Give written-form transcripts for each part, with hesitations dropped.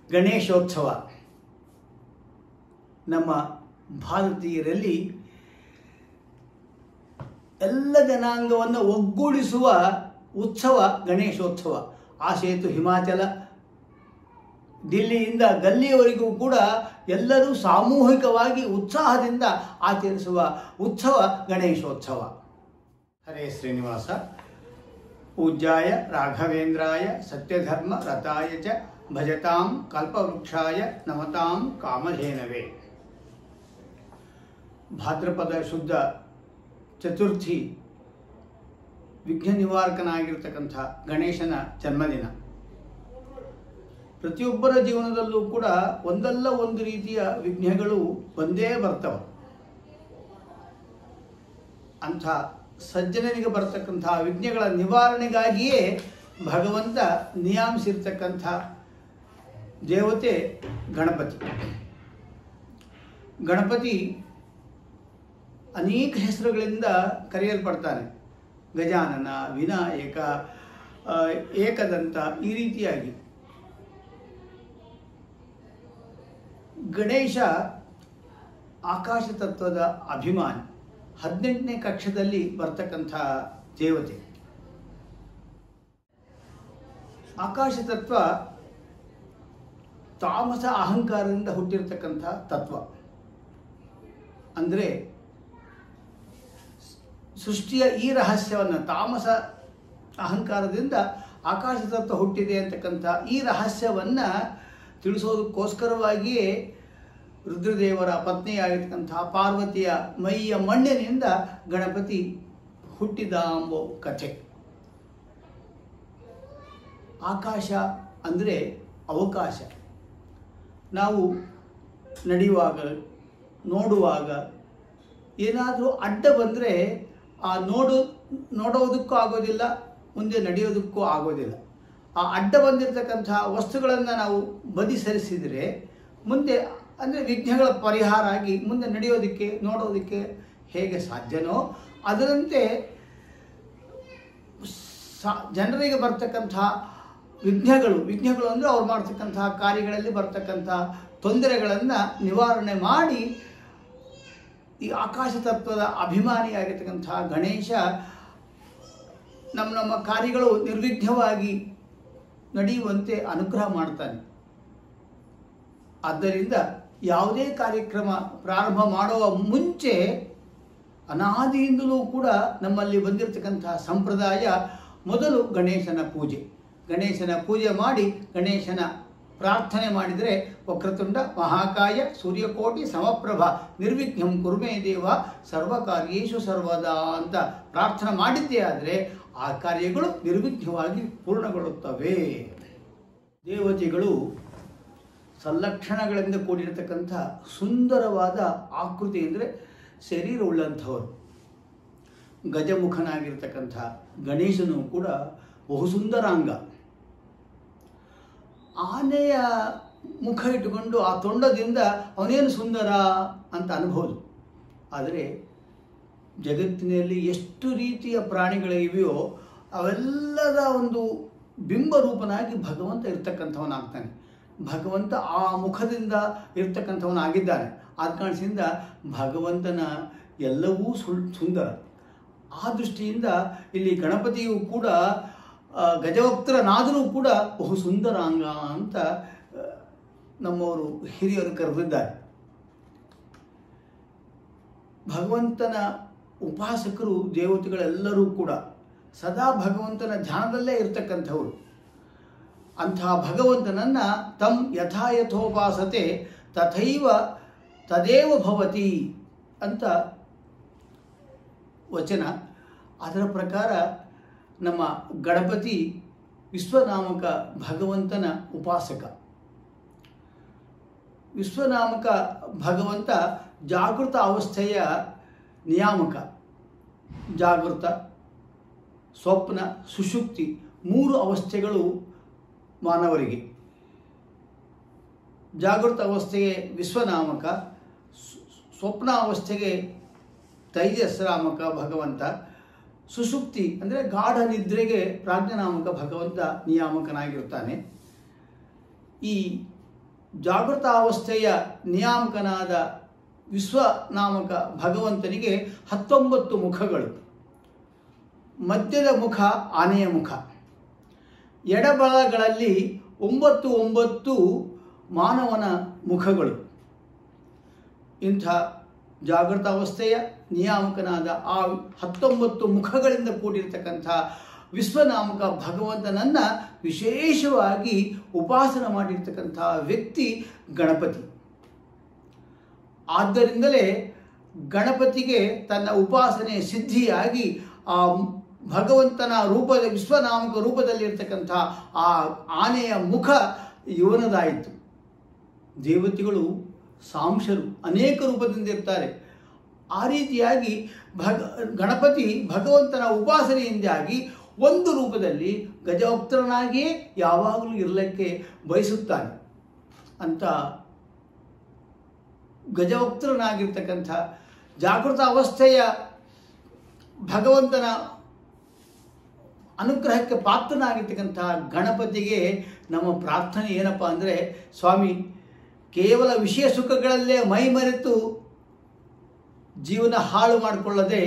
ಗಣೇಶೋತ್ಸವ ನಮ್ಮ ಭಾರತೀಯರಲ್ಲಿ ಎಲ್ಲ ಜನಾಂಗವನ್ನು ಒಗ್ಗೂಡಿಸುವ ಉತ್ಸವ ಗಣೇಶೋತ್ಸವ. ಆ ಸೇತು ಹಿಮಾಚಲ, ದಿಲ್ಲಿಯಿಂದ ಗಲ್ಲಿಯವರೆಗೂ ಕೂಡ ಎಲ್ಲರೂ ಸಾಮೂಹಿಕವಾಗಿ ಉತ್ಸಾಹದಿಂದ ಆಚರಿಸುವ ಉತ್ಸವ ಗಣೇಶೋತ್ಸವ. ಹರೇ ಶ್ರೀನಿವಾಸ. ಪೂಜ್ಯಾಯ ರಾಘವೇಂದ್ರಾಯ ಸತ್ಯಧರ್ಮ ರತಾಯ ಚ ಭಜತಾಂ ಕಲ್ಪವೃಕ್ಷಾಯ ನಮತಾಂ ಕಾಮಧೇನವೇ. ಭಾದ್ರಪದ ಶುದ್ಧ ಚತುರ್ಥಿ ವಿಘ್ನ ನಿವಾರಕನಾಗಿರ್ತಕ್ಕಂಥ ಗಣೇಶನ ಜನ್ಮದಿನ. ಪ್ರತಿಯೊಬ್ಬರ ಜೀವನದಲ್ಲೂ ಕೂಡ ಒಂದಲ್ಲ ಒಂದು ರೀತಿಯ ವಿಘ್ನಗಳು ಬಂದೇ ಬರ್ತವೆ. ಅಂಥ ಸಜ್ಜನರಿಗೆ ಬರ್ತಕ್ಕಂಥ ವಿಘ್ನಗಳ ನಿವಾರಣೆಗಾಗಿಯೇ ಭಗವಂತ ನಿಯಾಮಿಸಿರ್ತಕ್ಕಂಥ ದೇವತೆ ಗಣಪತಿ. ಗಣಪತಿ ಅನೇಕ ಹೆಸರುಗಳಿಂದ ಕರೆಯಲ್ಪಡ್ತಾನೆ. ಗಜಾನನ, ವಿನಾಯಕ, ಏಕದಂತ, ಈ ರೀತಿಯಾಗಿ. ಗಣೇಶ ಆಕಾಶ ತತ್ವದ ಅಭಿಮಾನಿ. 18ನೇ ಕಕ್ಷದಲ್ಲಿ ಬರ್ತಕ್ಕಂಥ ದೇವತೆ. ಆಕಾಶ ತತ್ವ ತಾಮಸ ಅಹಂಕಾರದಿಂದ ಹುಟ್ಟಿರ್ತಕ್ಕಂಥ ತತ್ವ. ಅಂದರೆ ಸೃಷ್ಟಿಯ ಈ ರಹಸ್ಯವನ್ನು, ತಾಮಸ ಅಹಂಕಾರದಿಂದ ಆಕಾಶ ತತ್ವ ಹುಟ್ಟಿದೆ ಅಂತಕ್ಕಂಥ ಈ ರಹಸ್ಯವನ್ನು ತಿಳಿಸೋದಕ್ಕೋಸ್ಕರವಾಗಿಯೇ ರುದ್ರದೇವರ ಪತ್ನಿಯಾಗಿರ್ತಕ್ಕಂಥ ಪಾರ್ವತಿಯ ಮೈಯ ಮಣ್ಣಿನಿಂದ ಗಣಪತಿ ಹುಟ್ಟಿದ ಎಂಬ ಕಥೆ. ಆಕಾಶ ಅಂದರೆ ಅವಕಾಶ. ನಾವು ನಡೆಯುವಾಗ, ನೋಡುವಾಗ ಏನಾದರೂ ಅಡ್ಡ ಬಂದರೆ ಆ ನೋಡೋದಕ್ಕೂ ಆಗೋದಿಲ್ಲ, ಮುಂದೆ ನಡೆಯೋದಕ್ಕೂ ಆಗೋದಿಲ್ಲ. ಆ ಅಡ್ಡ ಬಂದಿರತಕ್ಕಂಥ ವಸ್ತುಗಳನ್ನು ನಾವು ಬದಿ ಸರಿಸಿದರೆ ಮುಂದೆ, ಅಂದರೆ ವಿಘ್ನಗಳ ಪರಿಹಾರ ಆಗಿ ಮುಂದೆ ನಡೆಯೋದಕ್ಕೆ, ನೋಡೋದಕ್ಕೆ ಹೇಗೆ ಸಾಧ್ಯನೋ ಅದರಂತೆ ಜನರಿಗೆ ಬರ್ತಕ್ಕಂಥ ವಿಘ್ನಗಳು ಅಂದರೆ ಅವ್ರು ಮಾಡ್ತಕ್ಕಂಥ ಕಾರ್ಯಗಳಲ್ಲಿ ಬರ್ತಕ್ಕಂಥ ತೊಂದರೆಗಳನ್ನು ನಿವಾರಣೆ ಮಾಡಿ ಈ ಆಕಾಶ ತತ್ವದ ಅಭಿಮಾನಿಯಾಗಿರ್ತಕ್ಕಂಥ ಗಣೇಶ ನಮ್ಮ ಕಾರ್ಯಗಳು ನಿರ್ವಿಘ್ನವಾಗಿ ನಡೆಯುವಂತೆ ಅನುಗ್ರಹ ಮಾಡ್ತಾನೆ. ಆದ್ದರಿಂದ ಯಾವುದೇ ಕಾರ್ಯಕ್ರಮ ಪ್ರಾರಂಭ ಮಾಡುವ ಮುಂಚೆ ಅನಾದಿಯಿಂದಲೂ ಕೂಡ ನಮ್ಮಲ್ಲಿ ಬಂದಿರತಕ್ಕಂಥ ಸಂಪ್ರದಾಯ ಮೊದಲು ಗಣೇಶನ ಪೂಜೆ. ಗಣೇಶನ ಪೂಜೆ ಮಾಡಿ ಗಣೇಶನ ಪ್ರಾರ್ಥನೆ ಮಾಡಿದರೆ ವಕ್ರತುಂಡ ಮಹಾಕಾಯ ಸೂರ್ಯಕೋಟಿ ಸಮಪ್ರಭ ನಿರ್ವಿಘ್ನಂ ಕುರುಮೇ ದೇವ ಸರ್ವಕಾರ್ಯೇಷು ಸರ್ವದಾ ಅಂತ ಪ್ರಾರ್ಥನೆ ಮಾಡಿದ್ದೇ ಆದರೆ ಆ ಕಾರ್ಯಗಳು ನಿರ್ವಿಘ್ನವಾಗಿ ಪೂರ್ಣಗೊಳ್ಳುತ್ತವೆ. ದೇವತೆಗಳು ಸಲ್ಲಕ್ಷಣಗಳಿಂದ ಕೂಡಿರತಕ್ಕಂಥ ಸುಂದರವಾದ ಆಕೃತಿ, ಅಂದರೆ ಶರೀರ ಉಳ್ಳಂಥವರು. ಗಜಮುಖನಾಗಿರ್ತಕ್ಕಂಥ ಗಣೇಶನು ಕೂಡ ಬಹು ಸುಂದರಾಂಗ. ಆನೆಯ ಮುಖ ಇಟ್ಟುಕೊಂಡು ಆ ತೊಂಡದಿಂದ ಅವನೇನು ಸುಂದರ ಅಂತ ಅನ್ಬೋದು. ಆದರೆ ಜಗತ್ತಿನಲ್ಲಿ ಎಷ್ಟು ರೀತಿಯ ಪ್ರಾಣಿಗಳಿವೆಯೋ ಅವೆಲ್ಲದ ಒಂದು ಬಿಂಬರೂಪನಾಗಿ ಭಗವಂತ ಇರ್ತಕ್ಕಂಥವನಾಗ್ತಾನೆ. ಭಗವಂತ ಆ ಮುಖದಿಂದ ಇರ್ತಕ್ಕಂಥವನಾಗಿದ್ದಾನೆ. ಆದ ಕಾರಣದಿಂದ ಭಗವಂತನ ಎಲ್ಲವೂ ಸುಂದರ. ಆ ದೃಷ್ಟಿಯಿಂದ ಇಲ್ಲಿ ಗಣಪತಿಯು ಕೂಡ ಗಜವಕ್ತರನಾದರೂ ಕೂಡ ಬಹು ಸುಂದರಾಂಗ ಅಂತ ನಮ್ಮವರು ಹಿರಿಯರು ಕರೆದಿದ್ದಾರೆ. ಭಗವಂತನ ಉಪಾಸಕರು ದೇವತೆಗಳೆಲ್ಲರೂ ಕೂಡ ಸದಾ ಭಗವಂತನ ಧ್ಯಾನದಲ್ಲೇ ಇರ್ತಕ್ಕಂಥವರು. ಅಂತಹ ಭಗವಂತನನ್ನು ತಮ್ ಯಥಾಯಥೋಪಾಸತೆ ತಥೈವ ತದೇವ ಭವತಿ ಅಂತ ವಚನ. ಅದರ ಪ್ರಕಾರ ನಮ್ಮ ಗಣಪತಿ ವಿಶ್ವನಾಮಕ ಭಗವಂತನ ಉಪಾಸಕ. ವಿಶ್ವನಾಮಕ ಭಗವಂತ ಜಾಗೃತ ಅವಸ್ಥೆಯ ನಿಯಾಮಕ. ಜಾಗೃತ, ಸ್ವಪ್ನ, ಸುಷುಪ್ತಿ 3 ಅವಸ್ಥೆಗಳು ಮಾನವರಿಗೆ. ಜಾಗೃತ ಅವಸ್ಥೆಗೆ ವಿಶ್ವನಾಮಕ, ಸ್ವಪ್ನ ಅವಸ್ಥೆಗೆ ತೈಜಸ್ರಾಮಕ ಭಗವಂತ, ಸುಷುಪ್ತಿ ಅಂದರೆ ಗಾಢ ನಿದ್ರೆಗೆ ಪ್ರಾಜ್ಞನಾಮಕ ಭಗವಂತ ನಿಯಾಮಕನಾಗಿರ್ತಾನೆ. ಈ ಜಾಗೃತಾವಸ್ಥೆಯ ನಿಯಾಮಕನಾದ ವಿಶ್ವನಾಮಕ ಭಗವಂತನಿಗೆ 19 ಮುಖಗಳು. ಮಧ್ಯದ ಮುಖ ಆನೆಯ ಮುಖ, ಎಡಬಲಗಳಲ್ಲಿ 9 ಮಾನವನ ಮುಖಗಳು. ಇಂಥ ಜಾಗೃತಾವಸ್ಥೆಯ ನಿಯಾಮಕನಾದ ಆ 19 ಮುಖಗಳಿಂದ ಕೂಡಿರತಕ್ಕಂಥ ವಿಶ್ವನಾಮಕ ಭಗವಂತನನ್ನು ವಿಶೇಷವಾಗಿ ಉಪಾಸನೆ ಮಾಡಿರ್ತಕ್ಕಂಥ ವ್ಯಕ್ತಿ ಗಣಪತಿ. ಆದ್ದರಿಂದಲೇ ಗಣಪತಿಗೆ ತನ್ನ ಉಪಾಸನೆ ಸಿದ್ಧಿಯಾಗಿ ಆ ಭಗವಂತನ ರೂಪದ ವಿಶ್ವನಾಮಕ ರೂಪದಲ್ಲಿರ್ತಕ್ಕಂಥ ಆ ಆನೆಯ ಮುಖ ಇವನದಾಯಿತು. ದೇವತೆಗಳು ಸಾಂಶರು ಅನೇಕ ರೂಪದಿಂದ ಇರ್ತಾರೆ. ಆ ರೀತಿಯಾಗಿ ಗಣಪತಿ ಭಗವಂತನ ಉಪಾಸನೆಯಿಂದಾಗಿ ಒಂದು ರೂಪದಲ್ಲಿ ಗಜವಕ್ತ್ರನಾಗಿಯೇ ಯಾವಾಗಲೂ ಇರಲಿಕ್ಕೆ ಬಯಸುತ್ತಾನೆ. ಅಂತ ಗಜವಕ್ತ್ರನಾಗಿರ್ತಕ್ಕಂಥ ಜಾಗೃತ ಅವಸ್ಥೆಯ ಭಗವಂತನ ಅನುಗ್ರಹಕ್ಕೆ ಪಾತ್ರನಾಗಿರ್ತಕ್ಕಂಥ ಗಣಪತಿಗೆ ನಮ್ಮ ಪ್ರಾರ್ಥನೆ ಏನಪ್ಪ ಅಂದರೆ, ಸ್ವಾಮಿ, ಕೇವಲ ವಿಷಯ ಸುಖಗಳಲ್ಲೇ ಮೈ ಮರೆತು ಜೀವನ ಹಾಳು ಮಾಡಿಕೊಳ್ಳದೆ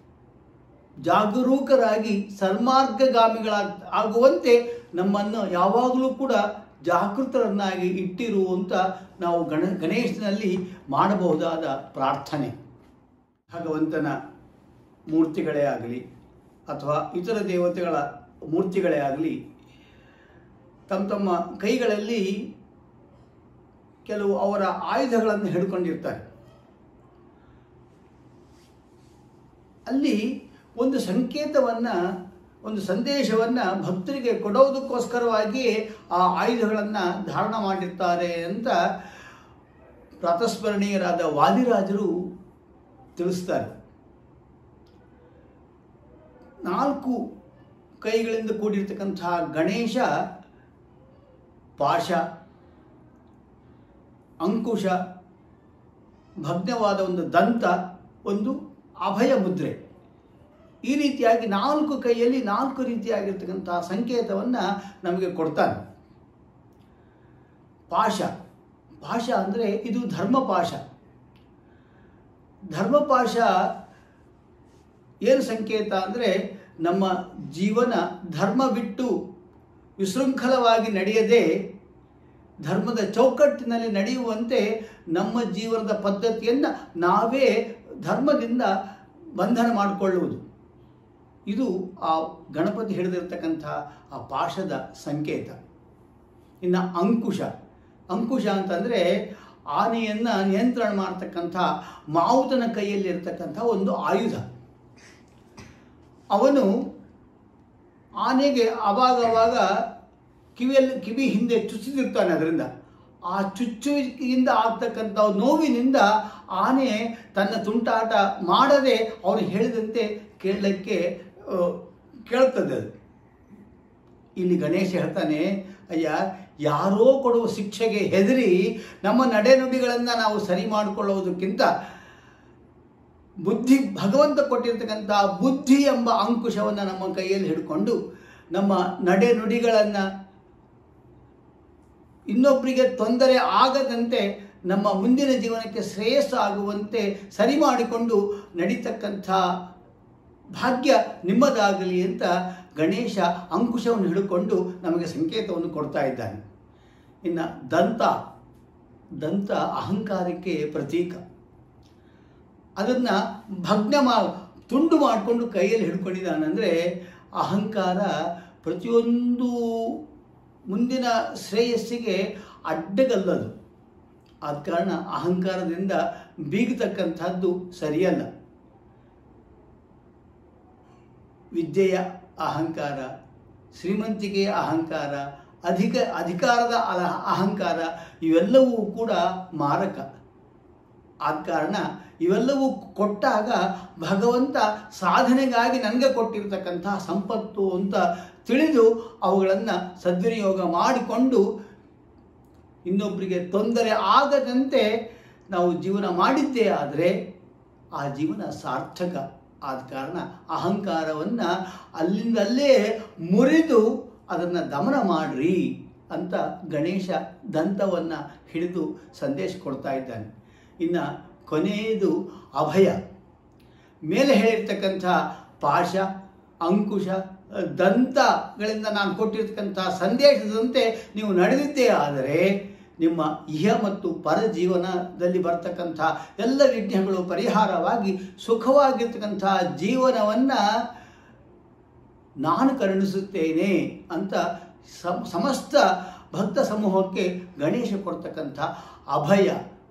ಜಾಗರೂಕರಾಗಿ ಸನ್ಮಾರ್ಗಗಾಮಿಗಳಾಗುವಂತೆ ನಮ್ಮನ್ನು ಯಾವಾಗಲೂ ಕೂಡ ಜಾಗೃತರನ್ನಾಗಿ ಇಟ್ಟಿರುವಂತ ನಾವು ಗಣೇಶನಲ್ಲಿ ಮಾಡಬಹುದಾದ ಪ್ರಾರ್ಥನೆ. ಭಗವಂತನ ಮೂರ್ತಿಗಳೇ ಆಗಲಿ ಅಥವಾ ಇತರ ದೇವತೆಗಳ ಮೂರ್ತಿಗಳೇ ಆಗಲಿ, ತಮ್ಮ ಕೈಗಳಲ್ಲಿ ಕೆಲವು ಅವರ ಆಯುಧಗಳನ್ನು ಹಿಡ್ಕೊಂಡಿರ್ತಾರೆ. ಅಲ್ಲಿ ಒಂದು ಸಂಕೇತವನ್ನು, ಒಂದು ಸಂದೇಶವನ್ನು ಭಕ್ತರಿಗೆ ಕೊಡೋದಕ್ಕೋಸ್ಕರವಾಗಿ ಆ ಆಯುಧಗಳನ್ನು ಧಾರಣ ಮಾಡಿರ್ತಾರೆ ಅಂತ ಪ್ರಾತಸ್ಮರಣೀಯರಾದ ವಾದಿರಾಜರು ತಿಳಿಸ್ತಾರೆ. 4 ಕೈಗಳಿಂದ ಕೂಡಿರ್ತಕ್ಕಂತಹ ಗಣೇಶ ಪಾಶ, ಅಂಕುಶ, ಭಗ್ನವಾದ ಒಂದು ದಂತ, ಒಂದು ಅಭಯ ಮುದ್ರೆ, ಈ ರೀತಿಯಾಗಿ 4 ಕೈಯಲ್ಲಿ 4 ರೀತಿಯಾಗಿರ್ತಕ್ಕಂತಹ ಸಂಕೇತವನ್ನು ನಮಗೆ ಕೊಡ್ತಾನೆ. ಪಾಶ, ಪಾಶ ಅಂದರೆ ಇದು ಧರ್ಮಪಾಶ. ಧರ್ಮಪಾಶ ಏನು ಸಂಕೇತ ಅಂದರೆ, ನಮ್ಮ ಜೀವನ ಧರ್ಮ ಬಿಟ್ಟು ವಿಶೃಂಖಲವಾಗಿ ನಡೆಯದೆ ಧರ್ಮದ ಚೌಕಟ್ಟಿನಲ್ಲಿ ನಡೆಯುವಂತೆ ನಮ್ಮ ಜೀವನದ ಪದ್ಧತಿಯನ್ನು ನಾವೇ ಧರ್ಮದಿಂದ ಬಂಧನ ಮಾಡಿಕೊಳ್ಳುವುದು. ಇದು ಆ ಗಣಪತಿ ಹಿಡಿದಿರ್ತಕ್ಕಂಥ ಆ ಪಾಶದ ಸಂಕೇತ. ಇನ್ನು ಅಂಕುಶ, ಅಂಕುಶ ಅಂತಂದರೆ ಆನೆಯನ್ನು ನಿಯಂತ್ರಣ ಮಾಡ್ತಕ್ಕಂಥ ಮಾವುತನ ಕೈಯಲ್ಲಿರ್ತಕ್ಕಂಥ ಒಂದು ಆಯುಧ. ಅವನು ಆನೆಗೆ ಆವಾಗವಾಗ ಕಿವಿ ಹಿಂದೆ ಚುಚ್ಚಿದಿರ್ತಾನೆ. ಅದರಿಂದ ಆ ಚುಚ್ಚುವಿಕೆಯಿಂದ ಆಗ್ತಕ್ಕಂಥ ನೋವಿನಿಂದ ಆನೆ ತನ್ನ ತುಂಟಾಟ ಮಾಡದೆ ಅವನು ಹೇಳಿದಂತೆ ಕೇಳ್ತದೆ ಅದು. ಇಲ್ಲಿ ಗಣೇಶ ಹೇಳ್ತಾನೆ, ಅಯ್ಯ, ಯಾರೋ ಕೊಡುವ ಶಿಕ್ಷೆಗೆ ಹೆದರಿ ನಮ್ಮ ನಡೆನುಡಿಗಳನ್ನು ನಾವು ಸರಿ ಮಾಡಿಕೊಳ್ಳುವುದಕ್ಕಿಂತ ಬುದ್ಧಿ, ಭಗವಂತ ಕೊಟ್ಟಿರ್ತಕ್ಕಂಥ ಬುದ್ಧಿ ಎಂಬ ಅಂಕುಶವನ್ನು ನಮ್ಮ ಕೈಯಲ್ಲಿ ಹಿಡ್ಕೊಂಡು ನಮ್ಮ ನಡೆನುಡಿಗಳನ್ನು ಇನ್ನೊಬ್ಬರಿಗೆ ತೊಂದರೆ ಆಗದಂತೆ ನಮ್ಮ ಮುಂದಿನ ಜೀವನಕ್ಕೆ ಶ್ರೇಯಸ್ಸು ಆಗುವಂತೆ ಸರಿ ಮಾಡಿಕೊಂಡು ನಡೀತಕ್ಕಂಥ ಭಾಗ್ಯ ನಿಮ್ಮದಾಗಲಿ ಅಂತ ಗಣೇಶ ಅಂಕುಶವನ್ನು ಹಿಡ್ಕೊಂಡು ನಮಗೆ ಸಂಕೇತವನ್ನು ಕೊಡ್ತಾ ಇದ್ದಾನೆ. ಇನ್ನು ದಂತ, ದಂತ ಅಹಂಕಾರಕ್ಕೆ ಪ್ರತೀಕ. ಅದನ್ನು ತುಂಡು ಮಾಡಿಕೊಂಡು ಕೈಯಲ್ಲಿ ಹಿಡ್ಕೊಂಡಿದ್ದಾನಂದರೆ ಅಹಂಕಾರ ಪ್ರತಿಯೊಂದು ಮುಂದಿನ ಶ್ರೇಯಸ್ಸಿಗೆ ಅಡ್ಡಗಲ್ಲದು. ಆದ ಕಾರಣ ಅಹಂಕಾರದಿಂದ ಬೀಗತಕ್ಕಂಥದ್ದು ಸರಿಯಲ್ಲ. ವಿದ್ಯೆಯ ಅಹಂಕಾರ, ಶ್ರೀಮಂತಿಕೆಯ ಅಹಂಕಾರ, ಅಧಿಕಾರದ ಅಹಂಕಾರ ಇವೆಲ್ಲವೂ ಕೂಡ ಮಾರಕ. ಆದ ಕಾರಣ ಇವೆಲ್ಲವೂ ಕೊಟ್ಟಾಗ ಭಗವಂತ ಸಾಧನೆಗಾಗಿ ನನಗೆ ಕೊಟ್ಟಿರ್ತಕ್ಕಂತಹ ಸಂಪತ್ತು ಅಂತ ತಿಳಿದು ಅವುಗಳನ್ನು ಸದ್ವಿನಿಯೋಗ ಮಾಡಿಕೊಂಡು ಇನ್ನೊಬ್ಬರಿಗೆ ತೊಂದರೆ ಆಗದಂತೆ ನಾವು ಜೀವನ ಮಾಡಿದ್ದೇ ಆದರೆ ಆ ಜೀವನ ಸಾರ್ಥಕ. ಆದ ಕಾರಣ ಅಹಂಕಾರವನ್ನು ಅಲ್ಲಿಂದಲ್ಲೇ ಮುರಿದು ಅದನ್ನು ದಮನ ಮಾಡ್ರಿ ಅಂತ ಗಣೇಶ ದಂತವನ್ನು ಹಿಡಿದು ಸಂದೇಶ ಕೊಡ್ತಾ ಇದ್ದಾನೆ. ಇನ್ನು ಕೊನೆಯದು ಅಭಯ. ಮೇಲೆ ಹೇಳಿರ್ತಕ್ಕಂಥ ಪಾಶ, ಅಂಕುಶ, ದಂತಗಳಿಂದ ನಾನು ಕೊಟ್ಟಿರ್ತಕ್ಕಂಥ ಸಂದೇಶದಂತೆ ನೀವು ನಡೆದಿದ್ದೇ ಆದರೆ ನಿಮ್ಮ ಇಹ ಮತ್ತು ಪರ ಜೀವನದಲ್ಲಿ ಬರ್ತಕ್ಕಂಥ ಎಲ್ಲ ವಿಘ್ನಗಳು ಪರಿಹಾರವಾಗಿ ಸುಖವಾಗಿರ್ತಕ್ಕಂಥ ಜೀವನವನ್ನು ನಾನು ಕರುಣಿಸುತ್ತೇನೆ ಅಂತ ಸಮಸ್ತ ಭಕ್ತ ಸಮೂಹಕ್ಕೆ ಗಣೇಶ ಕೊಡ್ತಕ್ಕಂಥ ಅಭಯ.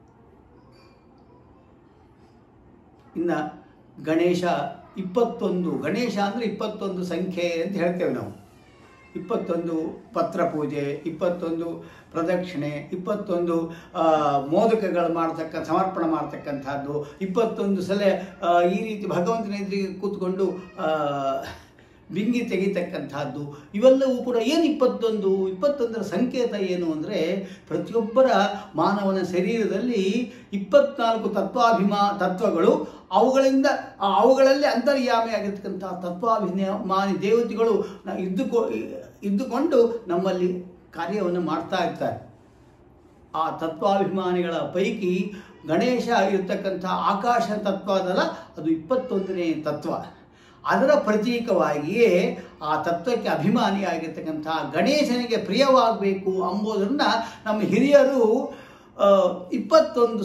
ಇನ್ನು ಗಣೇಶ 21, ಗಣೇಶ ಅಂದರೆ 21 ಸಂಖ್ಯೆ ಅಂತ ಹೇಳ್ತೇವೆ ನಾವು. 21 ಪತ್ರ ಪೂಜೆ, 21 ಪ್ರದಕ್ಷಿಣೆ, 21 ಮೋದಕಗಳು ಸಮರ್ಪಣೆ ಮಾಡ್ತಕ್ಕಂಥದ್ದು, 21 ಸಲ ಈ ರೀತಿ ಭಗವಂತನ ಎದುರಿಗೆ ಕೂತ್ಕೊಂಡು ಬಿಂಗಿ ತೆಗಿತಕ್ಕಂಥದ್ದು. ಇವೆಲ್ಲವೂ ಕೂಡ ಏನು 21ರ ಸಂಕೇತ ಏನು ಅಂದರೆ ಪ್ರತಿಯೊಬ್ಬರ ಮಾನವನ ಶರೀರದಲ್ಲಿ 24 ತತ್ವಗಳು, ಅವುಗಳಲ್ಲಿ ಅಂತರ್ಯಾಮಿಯಾಗಿರ್ತಕ್ಕಂಥ ತತ್ವಾಭಿಮಾನಿ ದೇವತೆಗಳು ಇದ್ದುಕೊಂಡು ನಮ್ಮಲ್ಲಿ ಕಾರ್ಯವನ್ನು ಮಾಡ್ತಾ ಇರ್ತಾರೆ. ಆ ತತ್ವಾಭಿಮಾನಿಗಳ ಪೈಕಿ ಗಣೇಶ ಇರತಕ್ಕಂಥ ಆಕಾಶ ತತ್ವ ಅದಲ್ಲ, ಅದು 21ನೇ ತತ್ವ. ಅದರ ಪ್ರತೀಕವಾಗಿಯೇ ಆ ತತ್ವಕ್ಕೆ ಅಭಿಮಾನಿಯಾಗಿರ್ತಕ್ಕಂಥ ಗಣೇಶನಿಗೆ ಪ್ರಿಯವಾಗಬೇಕು ಎಂಬುದನ್ನು ನಮ್ಮ ಹಿರಿಯರು 21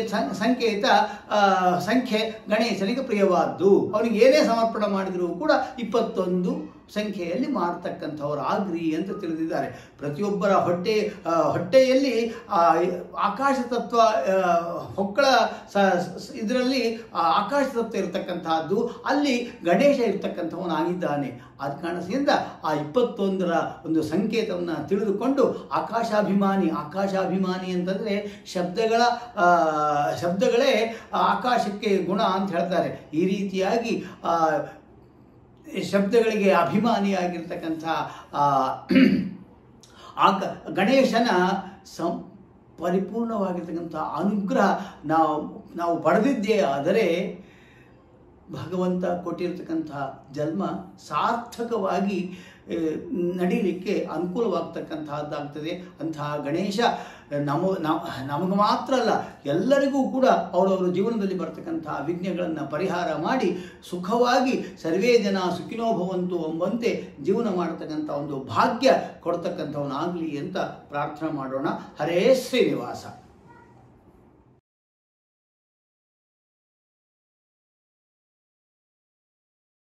ಸಂಖ್ಯೆ ಗಣೇಶನಿಗೆ ಪ್ರಿಯವಾದ್ದು. ಅವನಿಗೆ ಏನೇ ಸಮರ್ಪಣೆ ಮಾಡಿದರೂ ಕೂಡ 21 ಸಂಖ್ಯೆಯಲ್ಲಿ ಮಾಡ್ತಕ್ಕಂಥವರಾಗ್ರಿ ಅಂತ ತಿಳಿದಿದ್ದಾರೆ. ಪ್ರತಿಯೊಬ್ಬರ ಹೊಟ್ಟೆಯಲ್ಲಿ ಆಕಾಶ ತತ್ವ, ಹೊಕ್ಕಳ ಇದರಲ್ಲಿ ಆಕಾಶ ತತ್ವ ಇರತಕ್ಕಂತಹದ್ದು, ಅಲ್ಲಿ ಗಣೇಶ ಇರ್ತಕ್ಕಂಥವನಾಗಿದ್ದಾನೆ. ಆದ ಕಾರಣದಿಂದ ಆ 21ರ ಒಂದು ಸಂಕೇತವನ್ನು ತಿಳಿದುಕೊಂಡು ಆಕಾಶಾಭಿಮಾನಿ ಅಂತಂದರೆ ಶಬ್ದಗಳೇ ಆಕಾಶಕ್ಕೆ ಗುಣ ಅಂತ ಹೇಳ್ತಾರೆ. ಈ ರೀತಿಯಾಗಿ ಶಬ್ದಗಳಿಗೆ ಅಭಿಮಾನಿಯಾಗಿರ್ತಕ್ಕಂಥ ಗಣೇಶನ ಪರಿಪೂರ್ಣವಾಗಿರ್ತಕ್ಕಂಥ ಅನುಗ್ರಹ ನಾವು ಪಡೆದಿದ್ದೇ ಆದರೆ ಭಗವಂತ ಕೊಟ್ಟಿರ್ತಕ್ಕಂಥ ಜನ್ಮ ಸಾರ್ಥಕವಾಗಿ ನಡೀಲಿಕ್ಕೆ ಅನುಕೂಲವಾಗ್ತಕ್ಕಂಥದ್ದಾಗ್ತದೆ. ಅಂತಹ ಗಣೇಶ ನಮಗೆ ಮಾತ್ರ ಅಲ್ಲ, ಎಲ್ಲರಿಗೂ ಕೂಡ ಅವರವರ ಜೀವನದಲ್ಲಿ ಬರ್ತಕ್ಕಂಥ ವಿಘ್ನಗಳನ್ನು ಪರಿಹಾರ ಮಾಡಿ ಸುಖವಾಗಿ ಸರ್ವೇ ಜನ ಸುಖಿನೋ ಭವಂತು ಎಂಬಂತೆ ಜೀವನ ಮಾಡತಕ್ಕಂಥ ಒಂದು ಭಾಗ್ಯ ಕೊಡ್ತಕ್ಕಂಥವನಾಗಲಿ ಅಂತ ಪ್ರಾರ್ಥನೆ ಮಾಡೋಣ. ಹರೇ ಶ್ರೀನಿವಾಸ.